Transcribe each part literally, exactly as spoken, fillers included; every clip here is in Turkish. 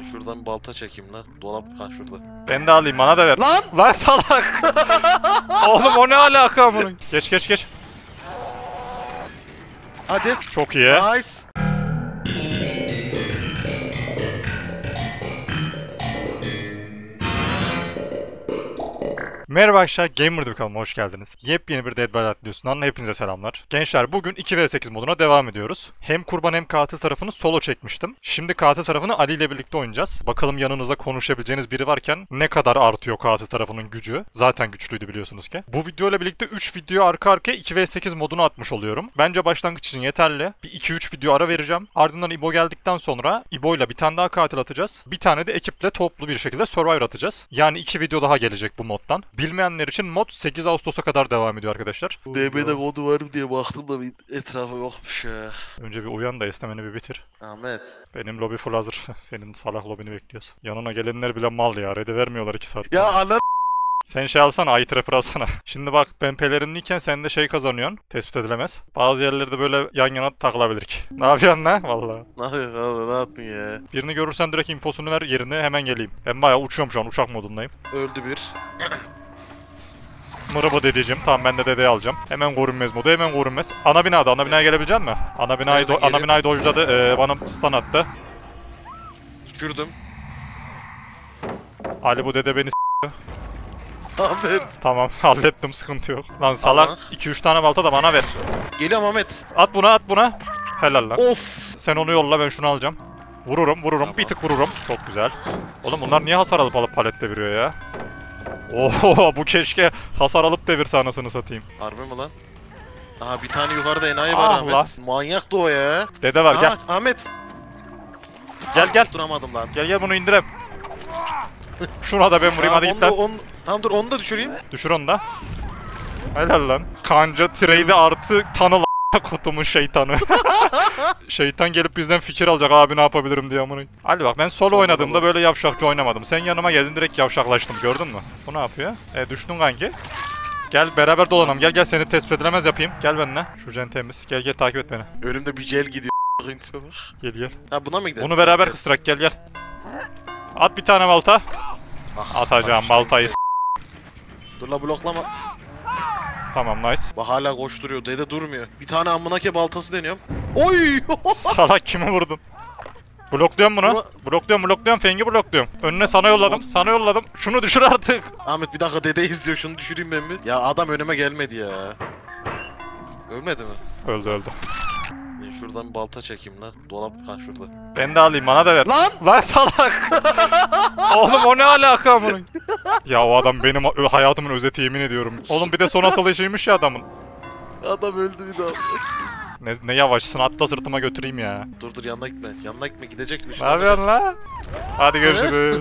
Şuradan bir balta çekeyim lan. Dolap ha şurada. Ben de alayım, bana da ver. Lan! Lan salak! Oğlum o ne alaka bunun? Geç geç geç. Hadi. Çok iyi. Nice. Merhaba arkadaşlar, Gamer'da kanalıma hoş geldiniz. Yepyeni bir Dead by Daylight videosundan hepinize selamlar. Gençler, bugün iki ve sekiz moduna devam ediyoruz. Hem kurban hem katil tarafını solo çekmiştim. Şimdi katil tarafını Ali ile birlikte oynayacağız. Bakalım yanınızda konuşabileceğiniz biri varken ne kadar artıyor katil tarafının gücü. Zaten güçlüydü biliyorsunuz ki. Bu video ile birlikte üç video arka arkaya iki ve sekiz modunu atmış oluyorum. Bence başlangıç için yeterli. Bir iki üç video ara vereceğim. Ardından İbo geldikten sonra İbo ile bir tane daha katil atacağız. Bir tane de ekiple toplu bir şekilde Survivor atacağız. Yani iki video daha gelecek bu moddan. Bilmeyenler için mod sekiz Ağustos'a kadar devam ediyor arkadaşlar. D B'de kodu var mı diye baktım da bir etrafa yokmuş ya. Önce bir uyan da istemeni bir bitir. Ahmet. Benim lobi full hazır. Senin salak lobini bekliyoruz. Yanına gelenler bile mal ya. Red'e vermiyorlar iki saat. Ya ana. Sen şey alsana, Eye Trapper alsana. Şimdi bak, ben pelerinliyken sen de şey kazanıyorsun. Tespit edilemez. Bazı yerlerde böyle yan yana takılabilir ki. Ne yapıyorsun lan? Vallahi. Ne yapıyorsun abi, ne yaptın ya? Birini görürsen direkt infosunu ver, yerine hemen geleyim. Ben bayağı uçuyorum şu an, uçak modundayım. Öldü bir. Mırıbı dedeciğim. Tamam, ben de dedeyi alacağım. Hemen görünmez modu, hemen görünmez. Ana binada, ana binaya gelebilecek misin? Ana binayı, do- ana binayı dojladı. Ee, bana stun attı. Düşürdüm. Ali bu dede beni s***. Ahmet. Tamam, hallettim, sıkıntı yok. Lan salak, iki üç tane balta da bana ver. Geliyorum Ahmet. At buna, at buna. Helal lan. Of. Sen onu yolla, ben şunu alacağım. Vururum, vururum. Tamam. Bir tık vururum. Çok güzel. Oğlum bunlar niye hasar alıp alıp palette veriyor ya? Oho, bu keşke hasar alıp devirse anasını satayım. Harbi mi lan? Aha bir tane yukarıda enayi var Ah Ahmet. la. Manyak da o ya. Dede var, Aha, gel. Ahmet. Gel gel. Duramadım lan. Gel gel, bunu indirem. Şuna da ben vurayım, Aa, hadi onu git da- lan. onu- Tamam dur onu da düşüreyim. Düşür onu da. Helal lan. Kanca trade artı tanı la kutumun şeytanı. Şeytan gelip bizden fikir alacak, abi ne yapabilirim diye amına. Hadi bak, ben solo oynadığımda böyle yavşakça oynamadım. Sen yanıma geldin, direkt yavşaklaştım, gördün mü? Bu ne yapıyor? E düştün kanki. Gel beraber dolanalım, gel gel, seni tespit edilemez yapayım. Gel benimle. Şu jen temiz. Gel gel, takip et beni. Önümde bir gel gidiyor. Bak. Gel gel. Ha buna mı gidelim? Bunu beraber kıstırak, gel gel. At bir tane balta. Ah, Atacağım ah, baltayı. Dur la bloklama. Tamam, nice. Bak hala koşturuyor. Dede durmuyor. Bir tane amınake baltası deniyorum. Oy! Salak, kimi vurdun? Blokluyorum bunu. Blokluyorum, blokluyorum. Fengi blokluyorum. Önüne sana yolladım. Sana yolladım. Şunu düşür artık. Ahmet bir dakika dede izliyor. Şunu düşüreyim ben bir. Ya adam önüme gelmedi ya. Ölmedi mi? Öldü öldü. Ben şuradan bir balta çekeyim lan. Dolap ha şurada. Ben de alayım, bana da ver. Lan! Lan salak. Oğlum o ne alaka bunun? Ya o adam benim ö- hayatımın özeti, yemin ediyorum. Oğlum bir de son asıl işiymiş ya adamın. Adam öldü bir daha. Ne, ne yavaşsın, atla sırtıma götüreyim ya. Dur dur yanına gitme. Yanına gitme gidecek. Ne yapıyorsun la? Hadi görüşürüz.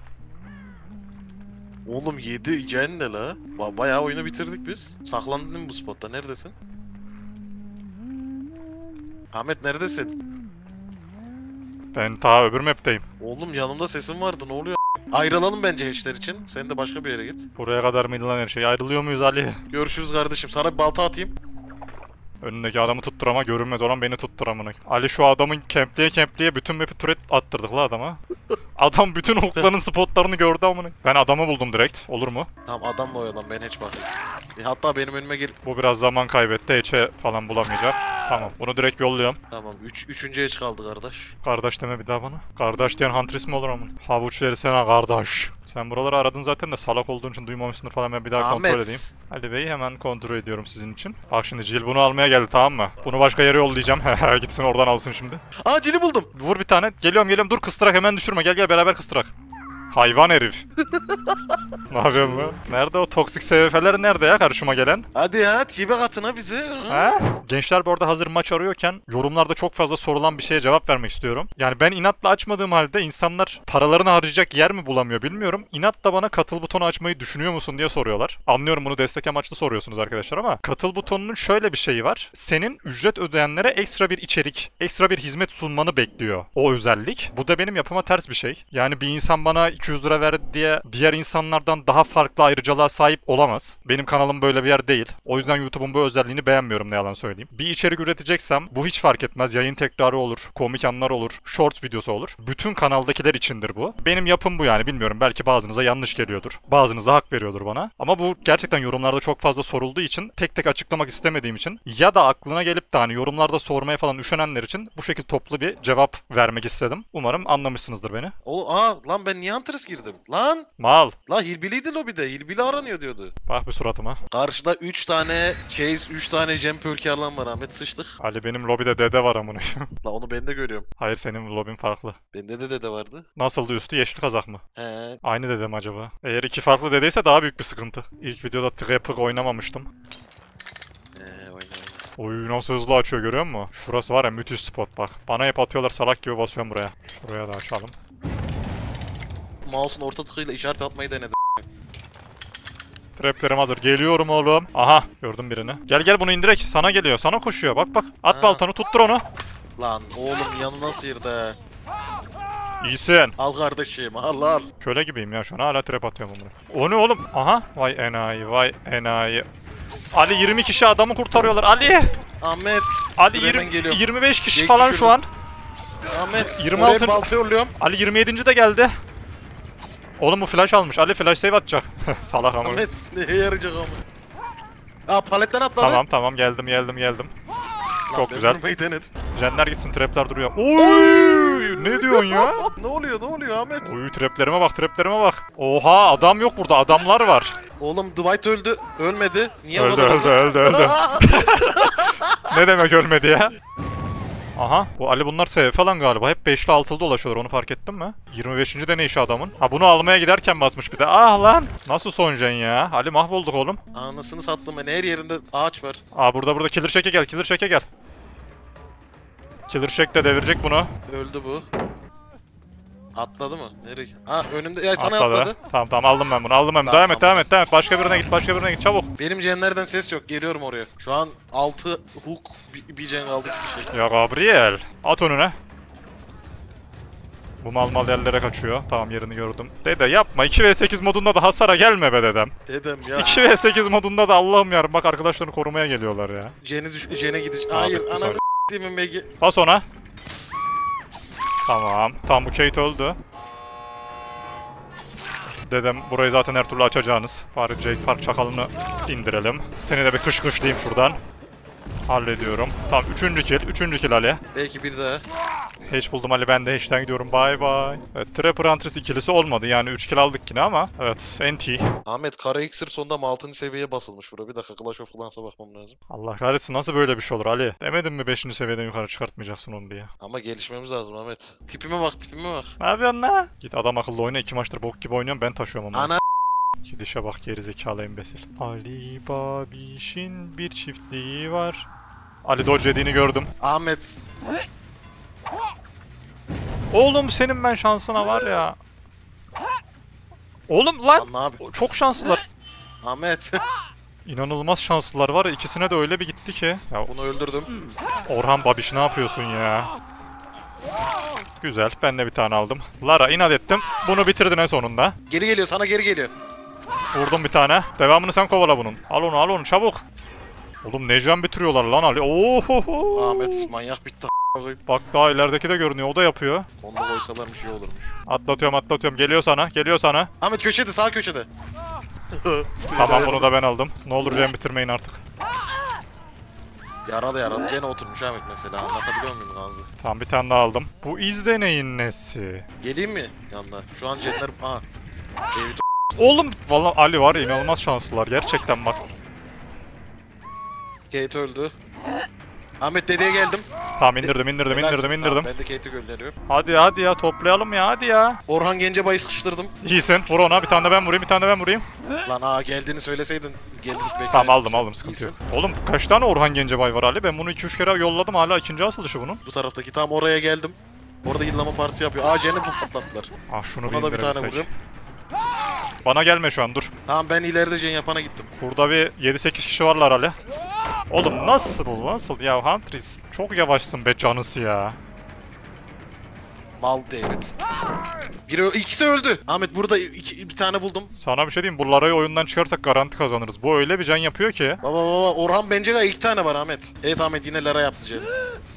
Oğlum yedi gen ne la? Ba bayağı oyunu bitirdik biz. Saklandın mı bu spotta? Neredesin? Ahmet neredesin? Ben ta öbür map'teyim. Oğlum yanımda sesin vardı ne oluyor? Ayrılalım bence hatchler için. Sen de başka bir yere git. Buraya kadar mıydı lan her şey? Ayrılıyor muyuz Ali? Görüşürüz kardeşim. Sana bir balta atayım. Önündeki adamı tutturama, görünmez olan beni tutturamını. Ali şu adamın kempliye kempliye bütün map'i turret attırdık la adama. Adam bütün hookların spotlarını gördü amına. Ben adamı buldum direkt. Olur mu? Tamam adamla oyalan ben hiç bakayım. E, hatta benim önüme gel. Bu biraz zaman kaybetti. Hiç'e falan bulamayacak. Tamam. Bunu direkt yolluyorum. Tamam. Üç, üçüncü hatch kaldı kardeş. Kardeş deme bir daha bana. Kardeş diyen Huntress mi olur amına? Havuç versene kardeş. Sen buraları aradın zaten de salak olduğun için duymamışsındır falan, ben bir daha Ahmet. kontrol edeyim. Ali Bey'i hemen kontrol ediyorum sizin için. Bak şimdi Jill bunu almaya geldi, tamam mı? Bunu başka yere yollayacağım. Gitsin oradan alsın şimdi. Aa cili buldum. Vur bir tane. Geliyorum geliyorum, dur kıstırak, hemen düşürme. Gel gel beraber kıstırak. Hayvan herif. Ne yapıyorsun lan? Nerede o toksik S V F'ler, nerede ya karşıma gelen? Hadi ya tibe katına bizi. Ha? Gençler bu arada hazır maç arıyorken yorumlarda çok fazla sorulan bir şeye cevap vermek istiyorum. Yani ben inatla açmadığım halde insanlar paralarını harcayacak yer mi bulamıyor bilmiyorum. İnatla bana katıl butonu açmayı düşünüyor musun diye soruyorlar. Anlıyorum, bunu destek amaçlı soruyorsunuz arkadaşlar ama katıl butonunun şöyle bir şeyi var. Senin ücret ödeyenlere ekstra bir içerik, ekstra bir hizmet sunmanı bekliyor o özellik. Bu da benim yapıma ters bir şey. Yani bir insan bana iki iki yüz lira verdi diye diğer insanlardan daha farklı ayrıcalığa sahip olamaz. Benim kanalım böyle bir yer değil. O yüzden YouTube'un bu özelliğini beğenmiyorum, ne yalan söyleyeyim. Bir içerik üreteceksem bu hiç fark etmez. Yayın tekrarı olur, komik anlar olur, short videosu olur. Bütün kanaldakiler içindir bu. Benim yapım bu yani, bilmiyorum. Belki bazınıza yanlış geliyordur. Bazınıza hak veriyordur bana. Ama bu gerçekten yorumlarda çok fazla sorulduğu için, tek tek açıklamak istemediğim için ya da aklına gelip de hani yorumlarda sormaya falan üşenenler için bu şekilde toplu bir cevap vermek istedim. Umarım anlamışsınızdır beni. O aa lan ben niye Huntress girdim? Lan! Mal. La Hillbilly'ydi lobide. Hillbilly aranıyor diyordu. Bak bir suratıma. Karşıda üç tane Chase, üç tane Jem Pölkerlan var Ahmet, sıçtık. Ali benim lobide dede var amına. La onu ben de görüyorum. Hayır, senin lobin farklı. Bende de dede vardı. Nasıldı üstü, yeşil kazak mı? He. Aynı dede mi acaba? Eğer iki farklı dedeyse daha büyük bir sıkıntı. İlk videoda Trapper oynamamıştım. He oyna oyna. Oy nasıl hızlı açıyor, görüyor musun? Şurası var ya, müthiş spot bak. Bana hep atıyorlar, salak gibi basıyorum buraya. Şuraya da açalım. Mouse'un orta tıkıyla işaret atmayı denedim. Traplerim hazır. Geliyorum oğlum. Aha, gördüm birini. Gel gel, bunu indirek. Sana geliyor. Sana koşuyor. Bak bak. At Ha. baltanı, tuttur onu. Lan oğlum yanına sıyırdı. İyisin. Al kardeşim al al. Köle gibiyim ya şu an. Hala trap atıyorum bunu. O ne oğlum? Aha. Vay enayi, vay enayi. Ali yirmi kişi adamı kurtarıyorlar. Ali! Ahmet. Ali dur hemen yirmi, geliyorum. yirmi beş kişi Jake falan düşürdüm. şu an. Ahmet. yirmi Oraya altı bir balta yolluyorum. Ali yirmi yedinci de geldi. Oğlum bu flash almış. Ali flash save atacak. Salak ama. Ahmet neye yarayacak ama? Aa paletten atladı. Tamam tamam, geldim geldim geldim. Lan, çok ben güzel. vurmayı denedim. Jenler gitsin, trapler duruyor. Oy! Ne diyorsun ya? Ne oluyor ne oluyor Ahmet? Oy, traplerime bak, traplerime bak. Oha, adam yok burada, adamlar var. Oğlum Dwight öldü. Ölmedi. Niye Öldü o öldü öldü öldü. Ne demek ölmedi ya? Aha, bu Ali bunlar S V falan galiba. Hep beşli altılı dolaşıyorlar, onu fark ettin mi? yirmi beşinci deneyişi adamın. Ha, bunu almaya giderken basmış bir de. Ah lan! Nasıl soncan ya? Ali mahvolduk oğlum. Anasını sattım ben. Her yerinde ağaç var. Aa, burada burada Killer Shack'e gel, Killer Shack'e gel. Killer Shack de devirecek bunu. Öldü bu. Atladı mı? Nereye? Ha önümde. Ya sana Atladı. atladı. Tamam tamam, aldım ben bunu, aldım ben. Tamam, devam et, tamam. devam et, devam et. Başka birine git, başka birine git, çabuk. Benim cenlerden ses yok. Geliyorum oraya. Şu an altı hook bir, bir cen aldık bir şey. Ya Gabriel, at önüne. Bu mal mal yerlere kaçıyor. Tamam, yerini gördüm. Dede yapma, iki ve sekiz modunda da hasara gelme be dedem. Dedem ya. iki ve sekiz modunda da Allah'ım yarabbim, bak arkadaşlarını korumaya geliyorlar ya. Cene düş Cene gidiş. Abi, Hayır bu ananı sorry. s**timin Megi. Bas ona. Tamam. Tamam, bu Kate öldü. Dedem burayı zaten her türlü açacağınız. Bari Jake Park çakalını indirelim. Seni de bir kış kışlayayım şuradan. Hallediyorum. Tamam, üçüncü kill. Üçüncü kill Ali. Belki bir daha. Hatch buldum Ali, ben de Hatch'ten gidiyorum. Bye bye. Evet, Trapper Huntress ikilisi olmadı. Yani üç kill aldık yine ama. Evet, N T. Ahmet kara iksir sonunda mı altıncı seviyeye basılmış bura. Bir dakika Clash of Clans'a bakmam lazım. Allah kahretsin, nasıl böyle bir şey olur Ali? Demedim mi beşinci seviyeden yukarı çıkartmayacaksın onu diye. Ama gelişmemiz lazım Ahmet. Tipime bak tipime bak. Ne yapıyorsun la? Git adam akıllı oyna. İki maçtır bok gibi oynuyorum, ben taşıyorum ama. Ana Gidişe bak, gerizekalı embesil. Ali Babiş'in bir çiftliği var. Ali dodge yediğini gördüm. Ahmet. Oğlum senin ben şansına var ya. Oğlum lan. Lan ne yapayım? Çok şanslılar. Ahmet. İnanılmaz şanslılar var ya. İkisine de öyle bir gitti ki. Ya Bunu öldürdüm. Orhan Babiş ne yapıyorsun ya? Güzel, ben de bir tane aldım. Lara inat ettim. Bunu bitirdin en sonunda. Geri geliyor sana geri geliyor. Vurdum bir tane. Devamını sen kovala bunun. Al onu al onu çabuk. Oğlum ne can bitiriyorlar lan Ali. Ohoho. Ahmet manyak bitti. Bak daha ilerideki de görünüyor. O da yapıyor. Onu da koysalarmış iyi olurmuş. Atlatıyorum atlatıyorum. Geliyor sana. Geliyor sana. Ahmet köşede sağ köşede. Tamam, bunu da ben aldım. Ne olur can bitirmeyin artık. Yaralı yaralı Cene oturmuş Ahmet mesela. Anlatabiliyor muyum Nazlı? Tamam, bir tane daha aldım. Bu izde neyin nesi? Geleyim mi yanına? Şu an Cenler... Aha. Evi Oğlum vallahi Ali var ya, inanılmaz şanslılar gerçekten bak. Kate öldü. Ahmet dedeye geldim. Tamam, indirdim indirdim Helalsin. indirdim indirdim. Tamam, ben de Kate'i gönderiyorum. Hadi hadi ya, toplayalım ya, hadi ya. Orhan Gencebay'ı sıkıştırdım. İyisin, vur ona, bir tane de ben vurayım, bir tane de ben vurayım. Lan aa geldiğini söyleseydin. Geldik bekle. Tamam, aldım aldım, sıkıntı yok. Oğlum kaç tane Orhan Gencebay var Ali? Ben bunu iki üç kere yolladım, hala ikinci asılışı bunun. Bu taraftaki tam oraya geldim. Orada yıllama partisi yapıyor. Aa Cen'i patlattılar. Ah, şunu bir Buna da bir tane indirebilsek. vuruyorum. Bana gelme şu an, dur. Tamam ben ileride Cen yapana gittim. Burada bir yedi sekiz kişi varlar Ali. Oğlum nasıl nasıl ya Huntress? Çok yavaşsın be canısı ya. Mal David. Biri ö- ikisi öldü. Ahmet burada iki, bir tane buldum. Sana bir şey diyeyim, bu Lara'yı oyundan çıkarsak garanti kazanırız. Bu öyle bir can yapıyor ki. Baba baba Orhan bence iki tane var Ahmet. Evet Ahmet yine Lara yaptı canım.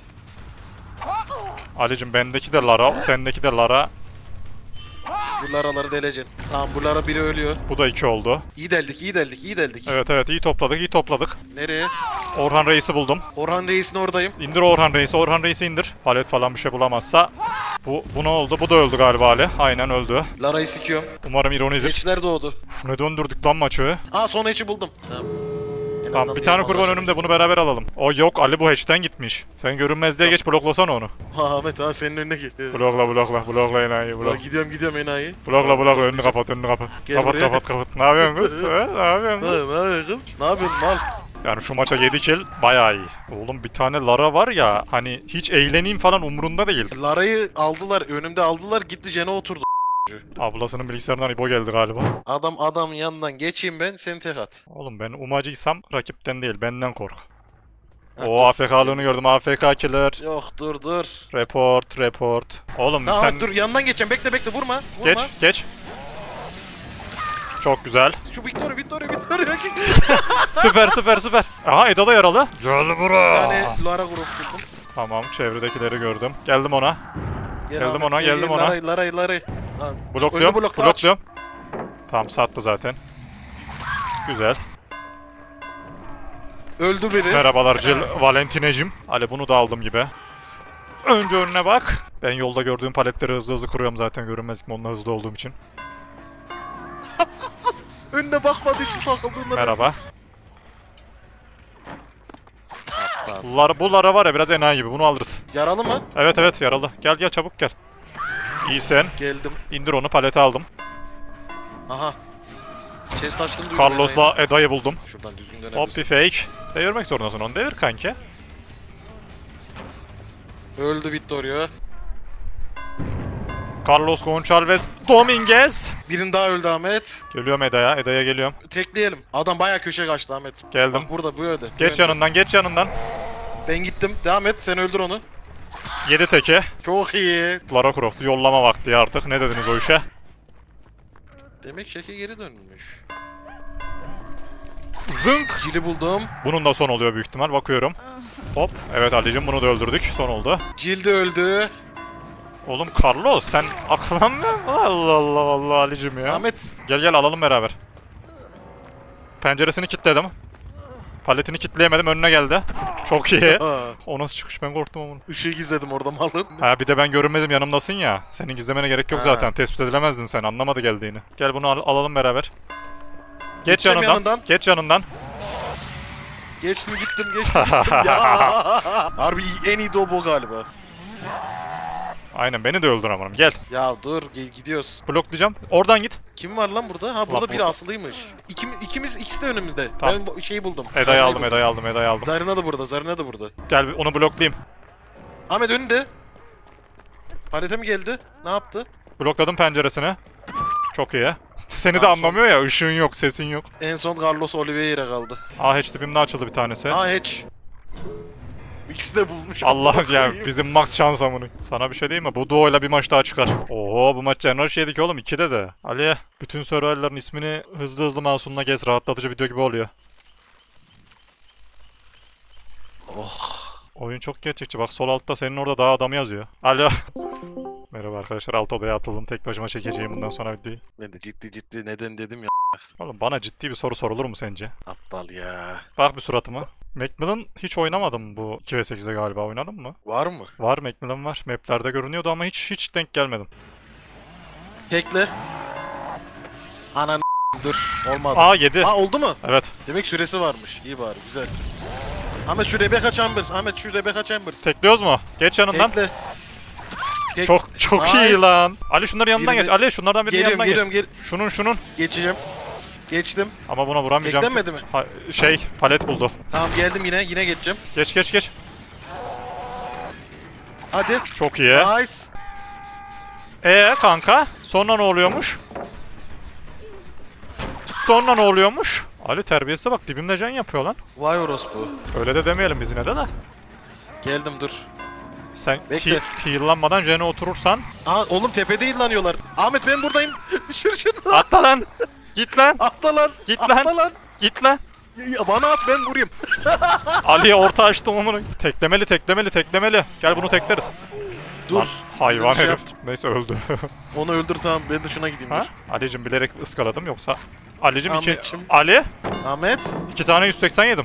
Ali'cim bendeki de Lara, sendeki de Lara. Bu Laraları deleceksin. Tamam bu Lara biri ölüyor. Bu da iki oldu. İyi deldik iyi deldik iyi deldik. Evet evet, iyi topladık iyi topladık. Nereye? Orhan Reis'i buldum. Orhan Reis'in oradayım. İndir Orhan Reis'i, Orhan Reis'i indir. Palet falan bir şey bulamazsa. Bu, bu ne oldu? Bu da öldü galiba Ali. Aynen öldü. Lara'yı sikiyorum. Umarım ironidir. Geçler doğdu. Uf, ne döndürdük lan maçı. Aa son hatch'i buldum. Tamam. En Tamam azından bir tane diğer kurban mallar- önümde, bunu beraber alalım. O yok, Ali bu hatch'ten gitmiş. Sen görünmezliğe geç, bloklasana onu. Ha Ahmet ha senin önüne git. Blokla blokla blokla enayi Bak blok. gidiyorum gidiyorum enayi. Blokla blokla önünü kapat önünü kapat. Gel Kapat buraya. kapat kapat. Ne yapıyorsun kız? He, ne yapıyorsun Ne, kız? ne yapıyorsun? Ne yapıyorsun mal? Yani şu maça yedi kill bayağı iyi. Oğlum bir tane Lara var ya, hani hiç eğleneyim falan umurunda değil. Lara'yı aldılar önümde aldılar gitti Jen'e oturdu. Ablasının bilgisayarından İbo geldi galiba. Adam adam yanından geçeyim ben seni tek at. Oğlum ben umacıysam rakipten değil, benden kork. Ha, O dur. A F K'lığını gördüm, A F K killer. Yok dur dur. Report, report. Oğlum Tamam sen dur yandan geçeceğim bekle bekle vurma. Vurma. geç, geç. Çok güzel. Şu Victoria Victoria Victoria. Bir Süper, süper, süper. Aha Eda da yaralı. Gel buraya. tane Lara grup buldum. Tamam, çevredekileri gördüm. Geldim ona. Gel Geldim Ahmet, ona, gel, geldim gel. ona. Lara'yı Lara'yı Lara'yı. Lan, Blokluyorum, önünü blokla, aç. blokluyorum. Tamam, sattı zaten. Güzel. Öldü biri. Merhabalar Jill Valentineciğim. Ali bunu da aldım gibi. Önce önüne bak. Ben yolda gördüğüm paletleri hızlı hızlı kuruyorum zaten, görünmezlik modunda hızlı olduğum için. Önüne bakmadığı için takıldığında. Merhaba. Aptal. Lara, bu Lara var ya biraz enayi gibi, bunu alırız. Yaralı mı? Evet evet yaralı. Gel gel çabuk gel. İyi sen. Geldim. İndir onu, palete aldım. Aha. Chest açtım duydum. enayi. Carlos'la Eda'yı buldum. Şuradan düzgün Hop bir dönebilirsin. fake. Devirmek zorundasın onu. Devir kanki. Öldü Victoria. Carlos Gonçalves Dominguez. Birini daha öldü Ahmet. Geliyorum Eda'ya. Eda'ya geliyorum. Tekleyelim. Adam bayağı köşe kaçtı Ahmet. Geldim. Bak burada bu öldü. Bu Geç öldü. yanından, geç yanından. Ben gittim. Devam et. Sen öldür onu. Yedi teki. Çok iyi. Lara Croft'u yollama vakti artık. Ne dediniz o işe? Demek şeke geri dönmüş. Zınk. Cili buldum. Bunun da son oluyor büyük ihtimal. Bakıyorum. Hop. Evet Ali'cim, bunu da öldürdük. Son oldu. Cil de öldü. Oğlum Carlos sen akıllanmıyor musun? Allah Allah Allah Ali'cim ya. Ahmet. Gel gel alalım beraber. Penceresini kilitledim. Paletini kilitleyemedim, önüne geldi. Çok iyi. Aa, O nasıl çıkış, ben korktum onun. ışığı gizledim orada malın. Ha bir de ben görünmedim, yanımdasın ya. Senin gizlemene gerek yok Ha. zaten. Tespit edilemezdin sen. Anlamadı geldiğini. Gel bunu al- alalım beraber. Geç Gideceğim yanından. yanından. Geç yanından. Geçtim gittim geçtim gittim. Ya. Harbi en iyi dobo galiba. Aynen, beni de öldür amanım. Gel. Ya dur ge- gidiyoruz. Bloklayacağım. Oradan git. Kim var lan burada? Ha burada Bak biri burada. asılıymış. İkimiz, ikimiz ikisi de önümüzde. Tamam. Ben bu- şeyi buldum. Eda'yı Zarna'yı aldım, buldum. Eda'yı aldım, Eda'yı aldım. Zarina da burada, Zarina da burada. Gel onu bloklayayım. Ahmet önünde. Palete mi geldi? Ne yaptı? Blokladım penceresini. Çok iyi. Seni de Tamam, anlamıyor ya. Işığın yok, sesin yok. En son Carlos Oliveira kaldı. Ah hatch dibimde açıldı bir tanesi. Ha hatch. İkisi de bulmuş. Allah ya koyayım. bizim max şans amını. Sana bir şey diyeyim mi? Bu duoyla bir maç daha çıkar. Oho bu maç General yedik oğlum, ikide de. Ali bütün survival'ların ismini hızlı hızlı mouse'unla gez, rahatlatıcı video gibi oluyor. Oh. Oyun çok gerçekçi. Bak sol altta senin orada daha adamı yazıyor. Alo. Merhaba arkadaşlar, alt odaya atıldım. Tek başıma çekeceğim bundan sonra videoyu. Ben de ciddi ciddi neden dedim ya. Oğlum bana ciddi bir soru sorulur mu sence? Aptal ya. Bak bir suratıma. Macmillan hiç oynamadım bu iki ve sekizde galiba, oynadın mı? Var mı? Var, Macmillan var. Maplerde görünüyordu ama hiç hiç denk gelmedim. Hackle. Anan dur. Olmadı. Aa yedi. Aa oldu mu? Evet. Demek süresi varmış. İyi bari güzel. Ahmet şu Rebecca Chambers. Ahmet şu Rebecca Chambers. Tekliyoruz mu? Geç yanından. Hackle. Hack- Çok çok Nice. iyi lan. Ali şunların yanından Birini- geç. Ali şunlardan birinin Geliyorum yanından geliyorum geç. gel. Şunun şunun. Geçeceğim. Geçtim. Ama buna vuramayacağım. Teklenmedi mi? Ha, şey palet buldu. Tamam geldim yine. Yine geçeceğim. Geç geç geç. Hadi. Çok iyi. Nice. Ee kanka sonra ne oluyormuş? Sonra ne oluyormuş? Ali terbiyesi bak, dibimde can yapıyor lan. Vay orospu. Öyle de demeyelim biz yine de de. Geldim dur. Sen Bekle. ki heal'lanmadan Jen'e oturursan Aa oğlum tepede illanıyorlar. Ahmet ben buradayım. Düşür şunu. atla lan. Git lan. Atla lan. Git Atla lan. lan. Git lan. Ya bana at ben vurayım. Ali'ye orta açtım onu. Teklemeli teklemeli teklemeli. Gel bunu tekleriz. Dur. Lan, hayvan Bir şey herif. yaptım. Neyse öldü. Onu öldür tamam ben de şuna gideyim Ha? dur. Ali'cim bilerek ıskaladım yoksa. Ali'cim iki... Ahmetçim. Ali? Ahmet. iki tane yüz seksen yedim.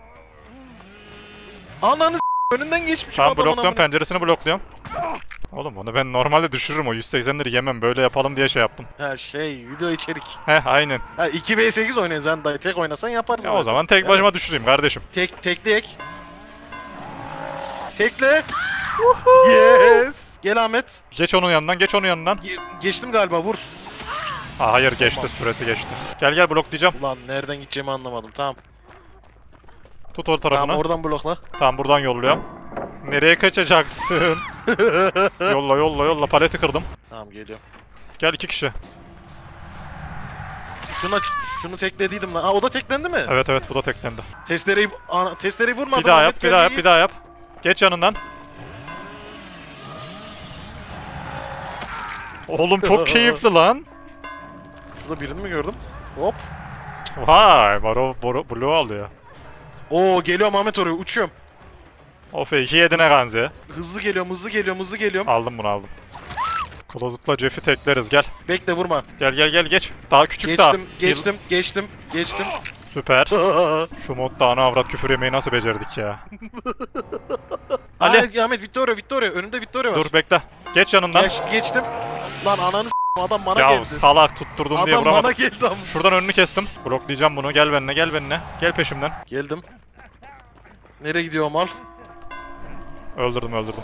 Ananı s- önünden geçmişim Tamam adamın blokluyorum, amına. penceresini blokluyorum. Oğlum onu ben normalde düşürürüm, o yüz seksenleri yemem, böyle yapalım diye şey yaptım. Ha şey video içerik. Heh aynen. Ha iki v sekiz oynuyoruz sen dayı tek oynasan yaparız. Ya o zaten. zaman tek Evet. başıma düşüreyim kardeşim. Tek tekleyek. Tekle. Yes. Gel Ahmet. Geç onun yanından, geç onun yanından. Ge- geçtim galiba vur. Ha, hayır geçti, Tamam. süresi geçti. Gel gel bloklayacağım. Ulan nereden gideceğimi anlamadım. Tamam. Tut o tarafını. Tamam oradan blokla. Tamam buradan yolluyorum. Nereye kaçacaksın? Yolla yolla yolla, paleti kırdım. Tamam geliyorum. Gel iki kişi. Şuna şunu teklediydim lan. Aa o da teklendi mi? Evet evet, bu da teklendi. Testereyi ana, testereyi vurmadım. Bir daha Ahmet yap, bir daha yap, geldi. bir daha yap. Geç yanından. Oğlum çok keyifli lan. Şurada birini mi gördüm? Hop. Vay, Baro Baro Blue alıyor. Oo geliyorum Ahmet oraya uçuyorum. Of, iki yedine Ganzi. Hızlı geliyorum hızlı geliyorum hızlı geliyorum. Aldım bunu, aldım. Closet'la Jeff'i tekleriz, gel. Bekle vurma. Gel gel gel geç. Daha küçük daha. Geçtim geçtim geçtim geçtim. Süper. Şu modda ana avrat küfür yemeyi nasıl becerdik ya? Ali. Ali. Ahmet Victoria Victoria önümde Victoria var. Dur bekle. Geç yanından. Geç, geçtim. Lan ananı s**tim, adam bana Ya geldi. salak, tutturdum diye Adam vuramadım. bana geldi ama. Şuradan önünü kestim. Bloklayacağım bunu. Gel benimle, gel benimle. Gel peşimden. Geldim. Nereye gidiyor o mal? Öldürdüm öldürdüm.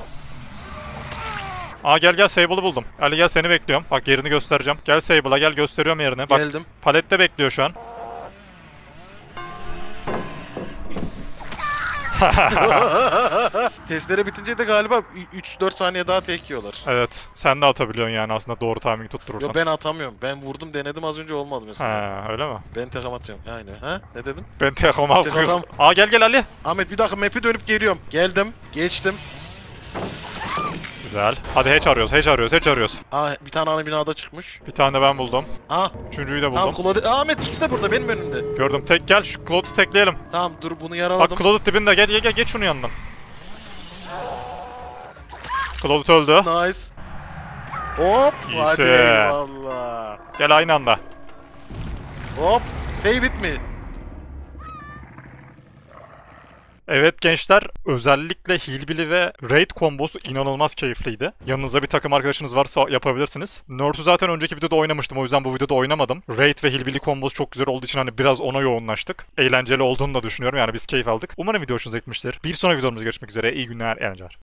Aa gel gel, Sable'ı buldum. Ali gel, seni bekliyorum. Bak yerini göstereceğim. Gel Sable'a gel, gösteriyorum yerini. Bak Geldim. palette bekliyor şu an. Testlere bitince de galiba üç dört saniye daha tek yiyorlar. Evet. Sen de atabiliyorsun yani aslında, doğru timing tutturursan. Yo ben atamıyorum. Ben vurdum denedim az önce olmadı mesela. Ha öyle mi? Ben tek atıyorum. Aynen. Ha? Ne dedim? Ben tekoma Tek okuyorum. atam- Aa gel gel Ali. Ahmet bir dakika map'i dönüp geliyorum. Geldim. Geçtim. Güzel. Hadi hatch arıyoruz, hatch arıyoruz, hatch arıyoruz. Aa bir tane ana binada çıkmış. Bir tane de ben buldum. Aa Üçüncüyü de buldum. tamam kuladı. Ahmet ikisi de burada benim önümde. Gördüm. Tek gel, şu Cloud'u tekleyelim. Tamam dur bunu Bak yaraladım. Cloud dibinde, gel gel gel, geç şunu yanından. Cloud öldü. Nice. Hop. İyisin. Hadi eyvallah. Gel aynı anda. Hop. Save it mi? Evet gençler, özellikle Hillbilly ve Raid kombosu inanılmaz keyifliydi. Yanınızda bir takım arkadaşınız varsa yapabilirsiniz. Nerd'ü zaten önceki videoda oynamıştım, o yüzden bu videoda oynamadım. Raid ve Hillbilly kombosu çok güzel olduğu için hani biraz ona yoğunlaştık. Eğlenceli olduğunu da düşünüyorum, yani biz keyif aldık. Umarım video hoşunuza gitmiştir. Bir sonraki videomuzda görüşmek üzere, iyi günler, eğlenceler.